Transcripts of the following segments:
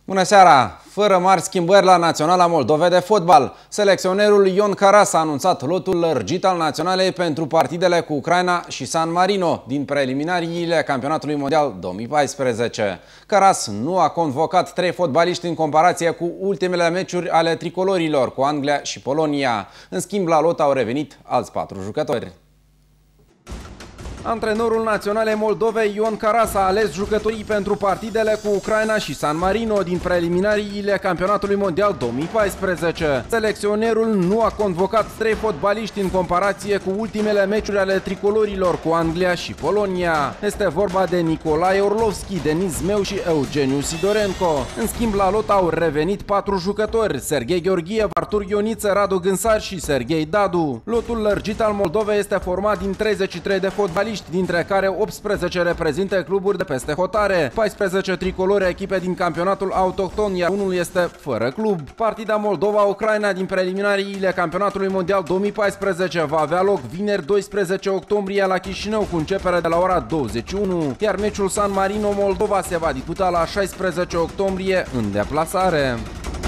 Bună seara! Fără mari schimbări la Naționala Moldovei de fotbal, selecționerul Ion Caras a anunțat lotul lărgit al naționalei pentru partidele cu Ucraina și San Marino din preliminariile Campionatului Mondial 2014. Caras nu a convocat 3 fotbaliști în comparație cu ultimele meciuri ale tricolorilor cu Anglia și Polonia. În schimb, la lot au revenit alți 4 jucători. Antrenorul Naționalei Moldovei, Ion Caras, a ales jucătorii pentru partidele cu Ucraina și San Marino din preliminariile Campionatului Mondial 2014. Selecționerul nu a convocat 3 fotbaliști în comparație cu ultimele meciuri ale tricolorilor cu Anglia și Polonia. Este vorba de Nicolae Orlovski, Denis Zmeu și Eugeniu Sidorenko. În schimb, la lot au revenit 4 jucători: Serghei Gheorghiev, Artur Ioniță, Radu Gânsar și Serghei Dadu. Lotul lărgit al Moldovei este format din 33 de fotbaliști, dintre care 18 reprezintă cluburi de peste hotare, 14 tricolori echipe din campionatul autohton, iar unul este fără club. Partida Moldova-Ucraina din preliminariile Campionatului Mondial 2014 va avea loc vineri 12 octombrie la Chișinău cu începere de la ora 21, iar meciul San Marino-Moldova se va disputa la 16 octombrie în deplasare.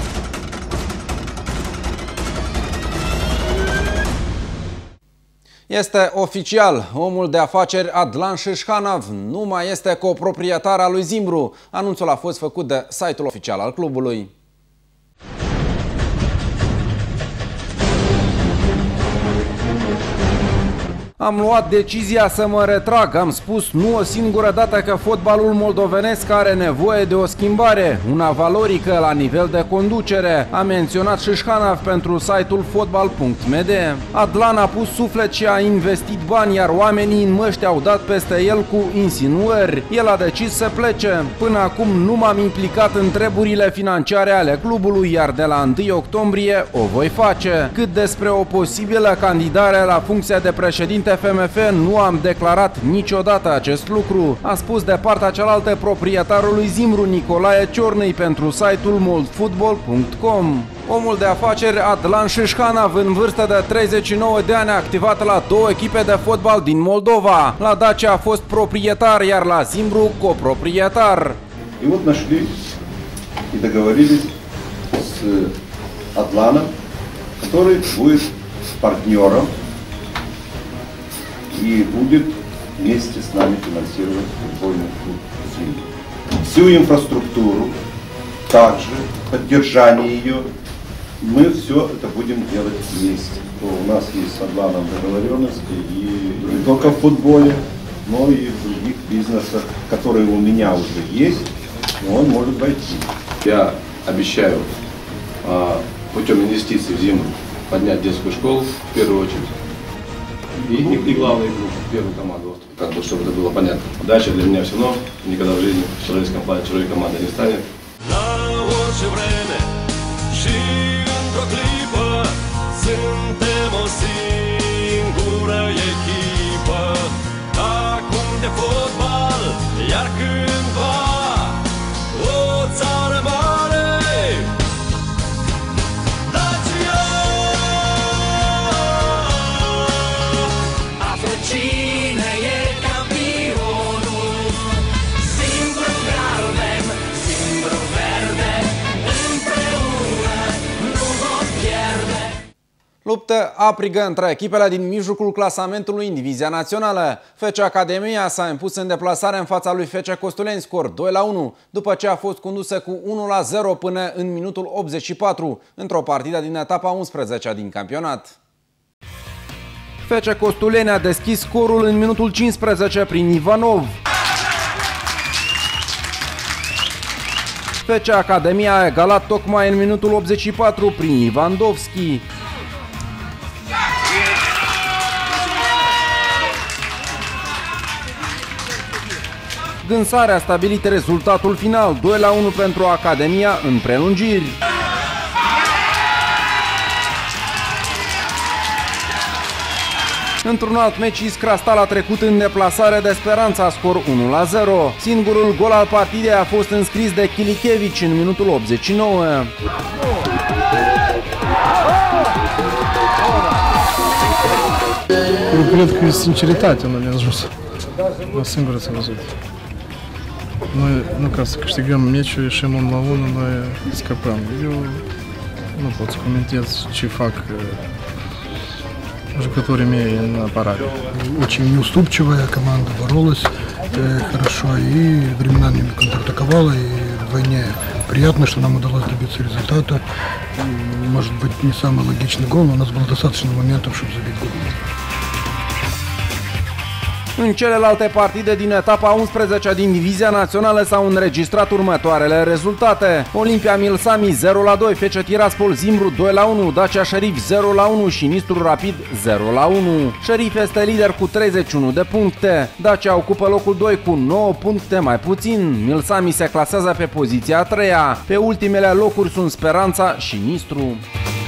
Este oficial, omul de afaceri Adlan Shishkhanov nu mai este coproprietar al lui Zimbru. Anunțul a fost făcut de site-ul oficial al clubului. Am luat decizia să mă retrag, am spus nu o singură dată că fotbalul moldovenesc are nevoie de o schimbare, una valorică la nivel de conducere, a menționat Shishkhanov pentru site-ul fotbal.md. Adlan a pus suflet și a investit bani, iar oamenii în măști au dat peste el cu insinuări. El a decis să plece. Până acum nu m-am implicat în treburile financiare ale clubului, iar de la 1 octombrie o voi face. Cât despre o posibilă candidare la funcția de președinte FMF, nu am declarat niciodată acest lucru, a spus de partea cealaltă proprietarul lui Zimbru, Nicolae Ciornăi, pentru site-ul moldfootball.com. Omul de afaceri Adlan Shishkhanov, în vârstă de 39 de ani, a activat la 2 echipe de fotbal din Moldova. La Dacia a fost proprietar, iar la Zimbru coproprietar. И вот нашли и договорились с Адlaном, который будет партнером и будет вместе с нами финансировать футбольный клуб «Зимбру». Всю инфраструктуру, также поддержание ее, мы все это будем делать вместе. У нас есть с Адlaном договоренности и не только в футболе, но и в других бизнесах, которые у меня уже есть, но он может войти. Я обещаю путем инвестиций в «Зимбру» поднять детскую школу в первую очередь. И главный клуб, первую команду, как бы, чтобы это было понятно. Дальше для меня все равно никогда в жизни в человеческом плане чужой команды не станет. Luptă aprigă între echipele din mijlocul clasamentului în divizia națională. FC Academia s-a impus în deplasare în fața lui FC Costuleni, scor 2-1, după ce a fost condusă cu 1-0 până în minutul 84, într-o partidă din etapa 11-a din campionat. FC Costuleni a deschis scorul în minutul 15 prin Ivanov. FC Academia a egalat tocmai în minutul 84 prin Ivandovski. Gânsare a stabilit rezultatul final, 2-1 pentru Academia în prelungiri. Într-un alt meci, Iskra Stal a trecut în deplasare de Speranța, scor 1-0. Singurul gol al partidei a fost înscris de Chilichevici în minutul 89. Eu cred că sinceritate nu mi-a ajuns. O singură ți-am văzut. Noi nu ca să câștigăm meciul, ieșim 1-1, noi scăpăm. Eu nu pot să comentez ce fac jucătorii mei în apărare. Очень неуступчивая команда, боролась хорошо и временами контратаковала, и вдвойне приятно, что нам удалось добиться результата. Может быть, не самый логичный гол, но у нас было достаточно моментов, чтобы забить гол. În celelalte partide din etapa 11 din Divizia Națională s-au înregistrat următoarele rezultate. Olimpia Milsami 0-2, FC Tiraspol Zimbru 2-1, Dacia Sheriff 0-1 și Nistru Rapid 0-1. Sheriff este lider cu 31 de puncte, Dacia ocupă locul 2 cu 9 puncte mai puțin, Milsami se clasează pe poziția a 3-a, pe ultimele locuri sunt Speranța și Nistru.